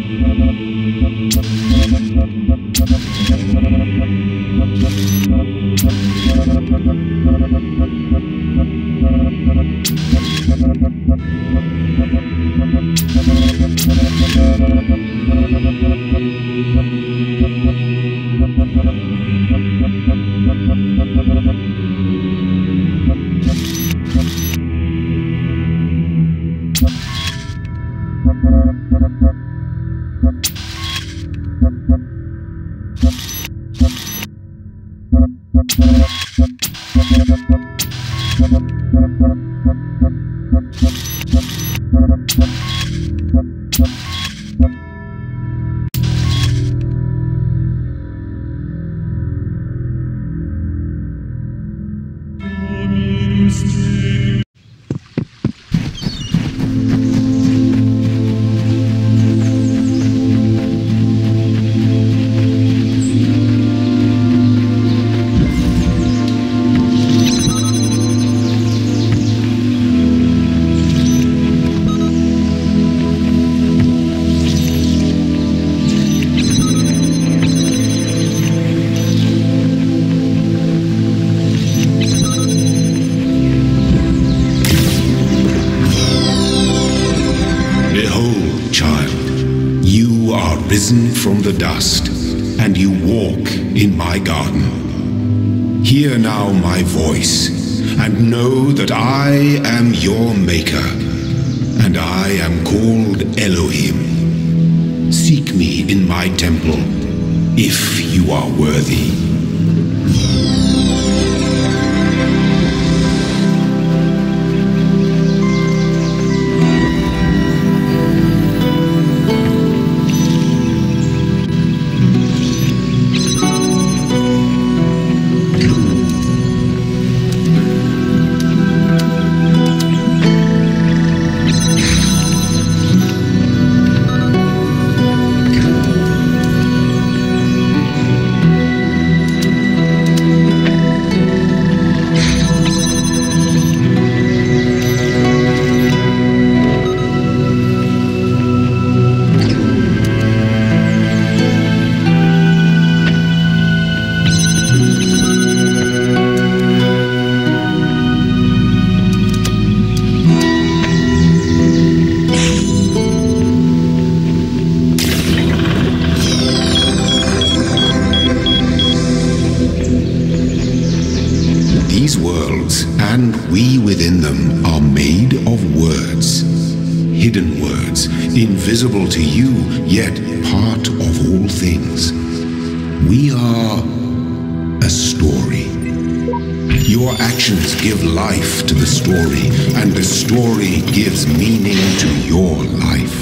Risen from the dust, and you walk in my garden. Hear now my voice, and know that I am your maker, and I am called Elohim. Seek me in my temple, if you are worthy. These worlds, and we within them, are made of words. Hidden words, invisible to you, yet part of all things. We are a story. Your actions give life to the story, and the story gives meaning to your life.